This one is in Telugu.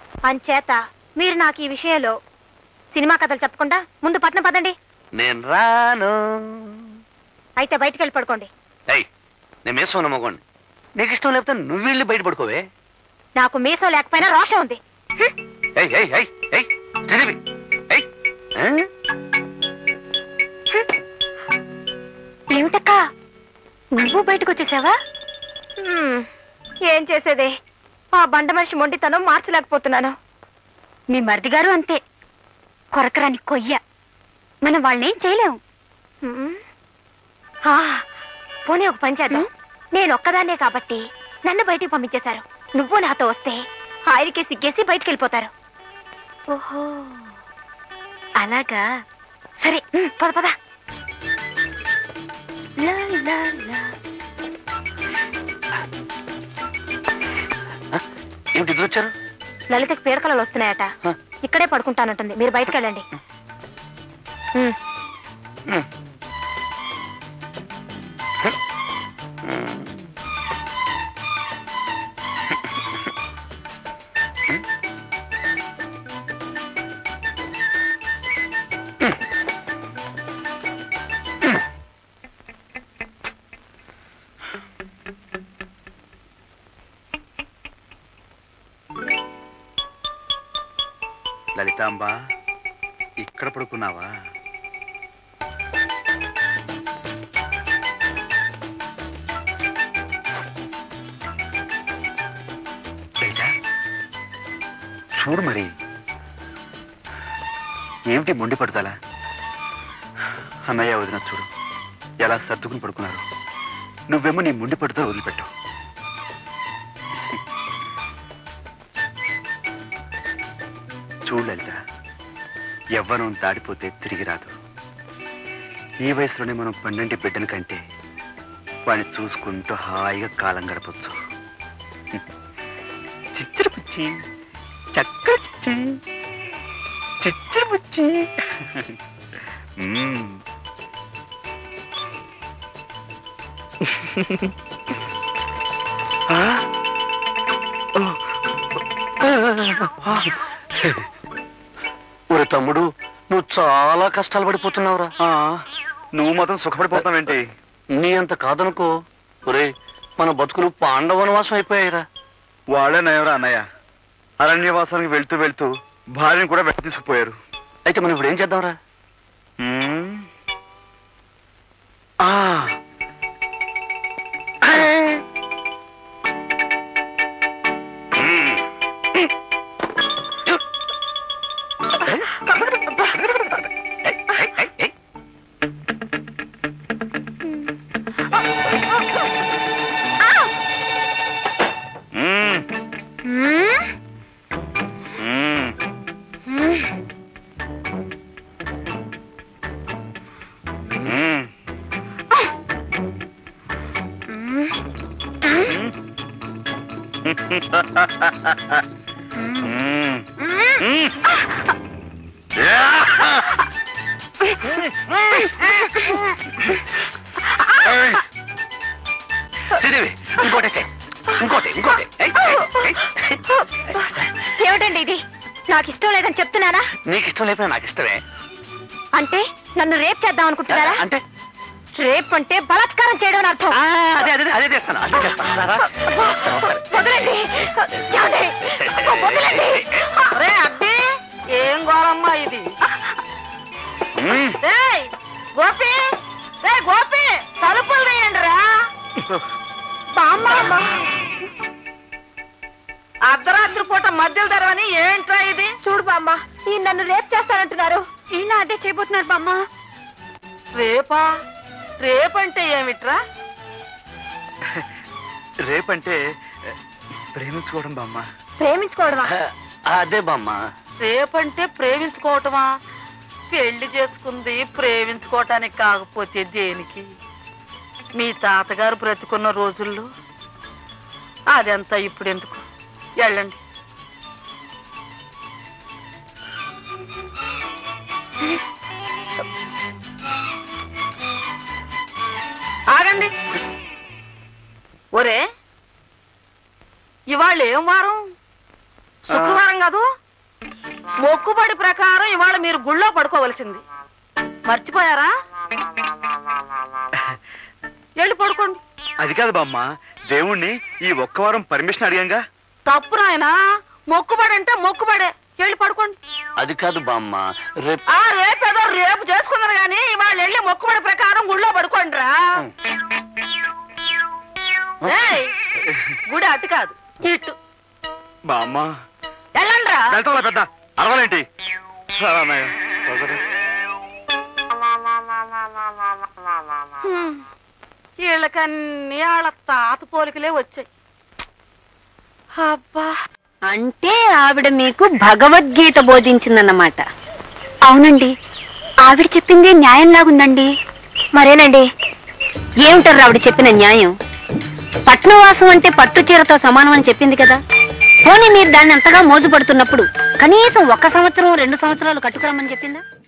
అంచేత మీరు నాకు ఈ విషయంలో సినిమా కథలు చెప్పకుండా ముందు పట్నం పదండి. నేను రాను. అయితే బయటికి వెళ్ళి పడుకోండి. నేను మీసం ఉన్న మగోండి. నీకు ఇష్టం లేకపోతే నువ్వు వెళ్ళి బయట పడుకోవే. నాకు మీసం లేకపోయినా రోషం ఉంది. ఏమిటక్కా నువ్వు బయటకు వచ్చేసావా? ఏం చేసేదే, ఆ బండ మనిషి మొండితనం మార్చలేకపోతున్నాను. మీ మరిది గారు అంతే, కొరకరాని కొయ్య. మనం వాళ్ళనేం చేయలేము. పోనీ ఒక పని చేద్దాం. నేను ఒక్కదాన్నే కాబట్టి నన్ను బయటికి పంపించేశారు. నువ్వు నాతో వస్తే ఆయనకే సిగ్గేసి బయటికి వెళ్ళిపోతారు. ఓహో అలాగా, సరే పద పద. ఏమిటి ఇద్దరు వచ్చారు? లలితకి పీడకలలు వస్తున్నాయట, ఇక్కడే పడుకుంటానంటుంది. మీరు బయటకు వెళ్ళండి. లలితాంబా, ఇక్కడ పడుకున్నావా? చూడు మరి, ఏమిటి మొండి పడతాలా? అన్నయ్య వదిన చూడు ఎలా సర్దుకుని పడుకున్నారు. నువ్వేమో నీ మొండి పడుతో వదిలిపెట్టావు. చూడు లలిత, యవ్వనం దాడిపోతే తిరిగి రాదు. ఈ వయసులోనే మనం 12 బిడ్డల కంటే వాడిని చూసుకుంటూ హాయిగా కాలం గడపచ్చు. చిచ్చర పుచ్చి, చక్కర చిచ్చి, చిచ్చర పుచ్చి. ఒరే తమ్ముడు, నువ్వు చాలా కష్టాలు పడిపోతున్నావురా. నువ్వు మాత్రం సుఖపడిపోతావేంటి? నీ అంత కాదనుకో. ఒరే, మన బతుకులు పాండవనవాసం అయిపోయాయిరా. వాడే నయవరా అన్నయ్య. అరణ్యవాసానికి వెళ్తూ వెళ్తూ భార్యను కూడా వెంట తీసుకుపోయారు. అయితే మనం ఇప్పుడు ఏం చేద్దాంరా? ఏమిటండి ఇది? నాకు ఇష్టం లేదని చెప్తున్నానా? నీకు ఇష్టం లేకపోయినా నాకు ఇష్టమే. అంటే నన్ను రేప్ చేద్దాం అనుకుంటున్నారా? అంటే రేప్ అంటే బలాత్కారం చేయడం అని అర్థం. అదే అదే అదే చేస్తాను, అదే చేస్తాను. ఏం గోరమ్మా ఇది? గోపి, గోపి, తలుపులు వేయండి రా. అర్ధరాత్రి పూట మధ్యలో తెరవని ఏంట్రా ఇది? చూడు బామ్మ, ఈ నన్ను రేప్ చేస్తానంటున్నారు. ఈయన అదే చేయబోతున్నారు బామ్మ. రేపా? రేపంటే ఏమిట్రా? రేపంటే ప్రేమించుకోవడం బామ్మ. ప్రేమించుకోవడమా? అదే బామ్మ. రేపంటే ప్రేమించుకోవటమా? పెళ్లి చేసుకుంది ప్రేమించుకోవటానికి కాకపోతే దేనికి? మీ తాతగారు బ్రతుకున్న రోజుల్లో అదంతా ఇప్పుడు ఎందుకు? వెళ్ళండి. ఆగండి. ఒరే, ఇవాళ ఏం వారం? శుక్రవారం కాదు, మొక్కుబడి ప్రకారం ఇవాళ మీరు గుళ్ళో పడుకోవలసింది. మర్చిపోయారా? వెళ్ళి పడుకోండి. అది కాదు బామ్మ, దేవుణ్ణి ఈ ఒక్క వారం పర్మిషన్ అడిగాంగా. తప్పు నాయనా, మొక్కుబడి అంటే మొక్కుబడే. వెళ్ళి పడుకోండి. అది కాదు బామ్మ, రేపు రేపేదో రేపు చేసుకున్నారు గాని ఇవాళ వెళ్ళి మొక్కుబడి ప్రకారం గుళ్ళో పడుకోండి రా. గుడి అటు కాదు ఇటు. బామ్మ వెళ్ళండి రా. వెళ్తా పెద్ద అరవాలేంటి? వీళ్ళకన్నీ వాళ్ళ తాత పోలికలే వచ్చాయి. అబ్బా, అంటే ఆవిడ మీకు భగవద్గీత బోధించిందన్నమాట. అవునండి, ఆవిడ చెప్పింది న్యాయంలాగుందండి. మరేనండి, ఏమిటారు ఆవిడ చెప్పిన న్యాయం? పట్నవాసం అంటే పట్టు చీరతో సమానం అని చెప్పింది కదా. పోనీ మీరు దాన్ని అంతగా మోజుపడుతున్నప్పుడు కనీసం 1 సంవత్సరం 2 సంవత్సరాలు కట్టుకురమ్మని చెప్పిందా?